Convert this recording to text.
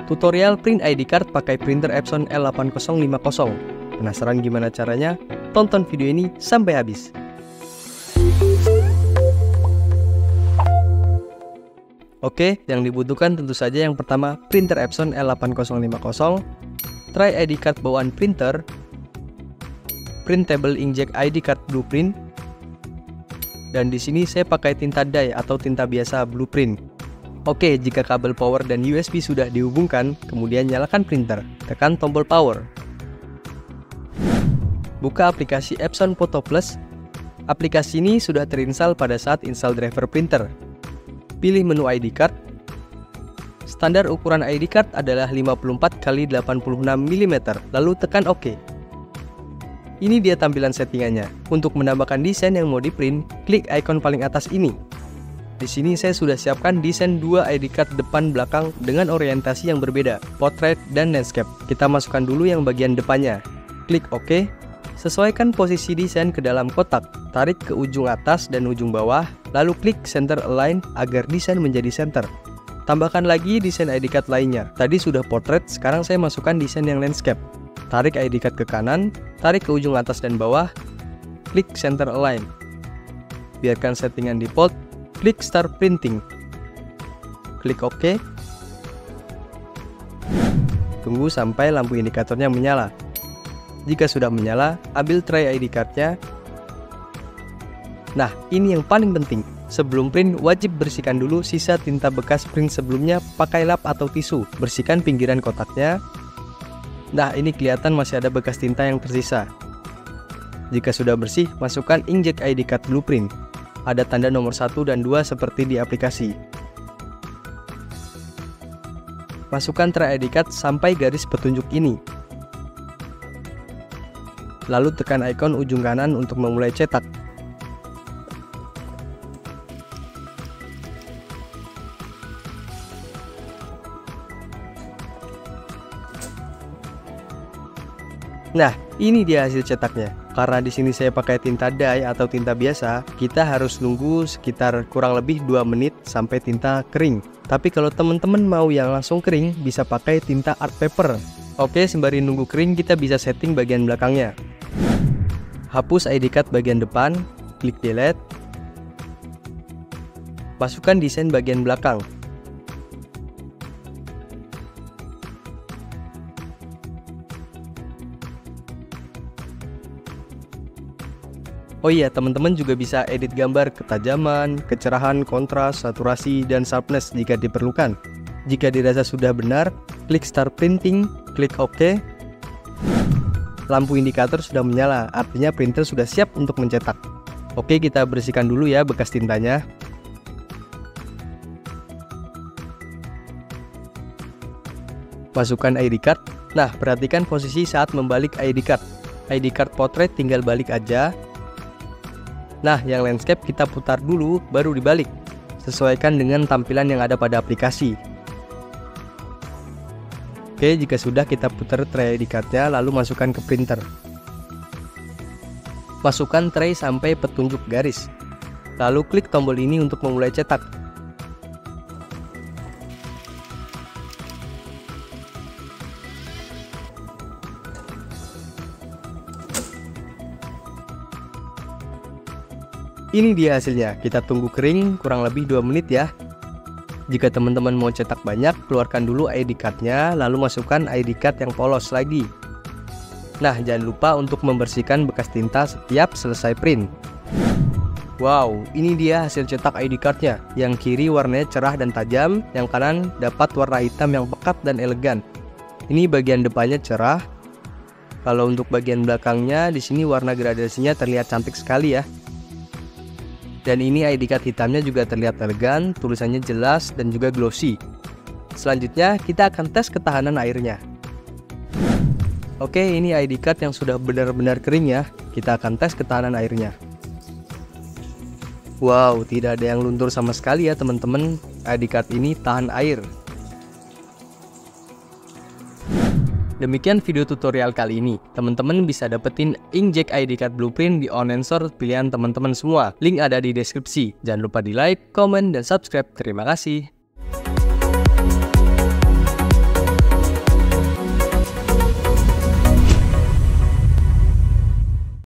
Tutorial print ID card pakai printer Epson L8050. Penasaran gimana caranya? Tonton video ini sampai habis. Oke, yang dibutuhkan tentu saja yang pertama printer Epson L8050, tray ID card bawaan printer, printable inkjet ID card blueprint, dan di sini saya pakai tinta dye atau tinta biasa blueprint. Oke, jika kabel power dan USB sudah dihubungkan, kemudian nyalakan printer, tekan tombol power. Buka aplikasi Epson Photo Plus. Aplikasi ini sudah terinstall pada saat install driver printer. Pilih menu ID card. Standar ukuran ID card adalah 54 x 86 mm, lalu tekan OK. Ini dia tampilan settingannya. Untuk menambahkan desain yang mau di print, klik icon paling atas ini. Di sini saya sudah siapkan desain 2 ID card depan belakang dengan orientasi yang berbeda, portrait dan landscape. Kita masukkan dulu yang bagian depannya. Klik OK. Sesuaikan posisi desain ke dalam kotak. Tarik ke ujung atas dan ujung bawah, lalu klik center align agar desain menjadi center. Tambahkan lagi desain ID card lainnya. Tadi sudah portrait, sekarang saya masukkan desain yang landscape. Tarik ID card ke kanan, tarik ke ujung atas dan bawah, klik center align. Biarkan settingan default. Klik Start Printing. Klik OK. Tunggu sampai lampu indikatornya menyala. Jika sudah menyala, ambil tray ID card-nya. Nah, ini yang paling penting. Sebelum print, wajib bersihkan dulu sisa tinta bekas print sebelumnya pakai lap atau tisu. Bersihkan pinggiran kotaknya. Nah, ini kelihatan masih ada bekas tinta yang tersisa. Jika sudah bersih, masukkan inkjet ID card blueprint. Ada tanda nomor 1 dan 2 seperti di aplikasi. Masukkan tray ID card sampai garis petunjuk ini. Lalu tekan ikon ujung kanan untuk memulai cetak. Nah, ini dia hasil cetaknya. Karena di sini saya pakai tinta dye atau tinta biasa, kita harus nunggu sekitar kurang lebih 2 menit sampai tinta kering. Tapi kalau teman-teman mau yang langsung kering, bisa pakai tinta art paper. Oke, sembari nunggu kering, kita bisa setting bagian belakangnya. Hapus ID card bagian depan, klik delete. Masukkan desain bagian belakang. Oh iya, teman-teman juga bisa edit gambar ketajaman, kecerahan, kontras, saturasi, dan sharpness jika diperlukan. Jika dirasa sudah benar, klik Start Printing, klik OK. Lampu indikator sudah menyala, artinya printer sudah siap untuk mencetak. Oke, kita bersihkan dulu ya bekas tintanya. Masukkan ID card. Nah, perhatikan posisi saat membalik ID card. ID card portrait tinggal balik aja. Nah, yang landscape kita putar dulu, baru dibalik. Sesuaikan dengan tampilan yang ada pada aplikasi. Oke, jika sudah, kita putar tray ID card-nya, lalu masukkan ke printer. Masukkan tray sampai petunjuk garis. Lalu klik tombol ini untuk memulai cetak. Ini dia hasilnya, kita tunggu kering kurang lebih 2 menit ya. Jika teman-teman mau cetak banyak, keluarkan dulu ID card-nya, lalu masukkan ID card yang polos lagi. Nah, jangan lupa untuk membersihkan bekas tinta setiap selesai print. Wow, ini dia hasil cetak ID card-nya. Yang kiri warnanya cerah dan tajam, yang kanan dapat warna hitam yang pekat dan elegan. Ini bagian depannya cerah. Kalau untuk bagian belakangnya, di sini warna gradasinya terlihat cantik sekali ya. Dan ini ID card hitamnya juga terlihat elegan, tulisannya jelas dan juga glossy. Selanjutnya kita akan tes ketahanan airnya. Oke, ini ID card yang sudah benar-benar kering ya. Kita akan tes ketahanan airnya. Wow, tidak ada yang luntur sama sekali ya teman-teman. ID card ini tahan air. Demikian video tutorial kali ini. Teman-teman bisa dapetin inkjet ID card blueprint di online store pilihan teman-teman semua. Link ada di deskripsi. Jangan lupa di like, comment, dan subscribe. Terima kasih.